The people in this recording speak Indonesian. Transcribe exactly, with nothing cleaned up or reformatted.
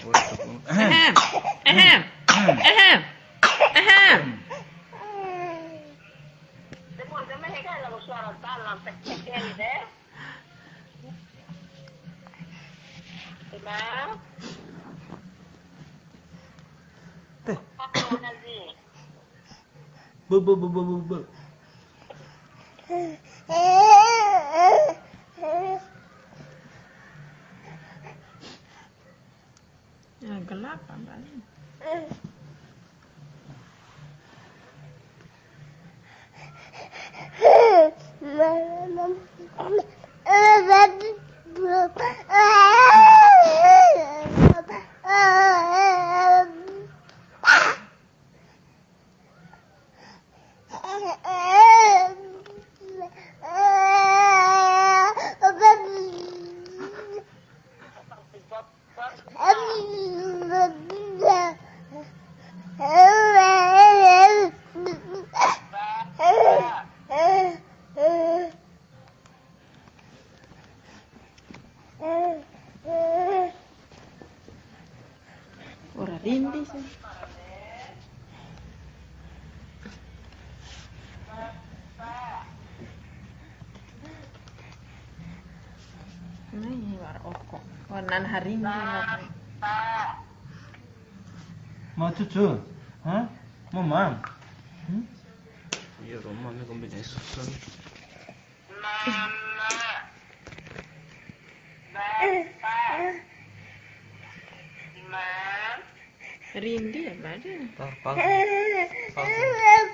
Ahem. Ahem. Ahem. Ahem. Teh. Bu bu bu bu bu bu. Ya, gelap apa? Ora rindis. Ini war oko. Warnan hari ini. Mau cucu? Hah? Mau mam? Hmm? Iya, Roma ini kombinasi susah. Rindi ya, Bade. Tar, pal. Pal.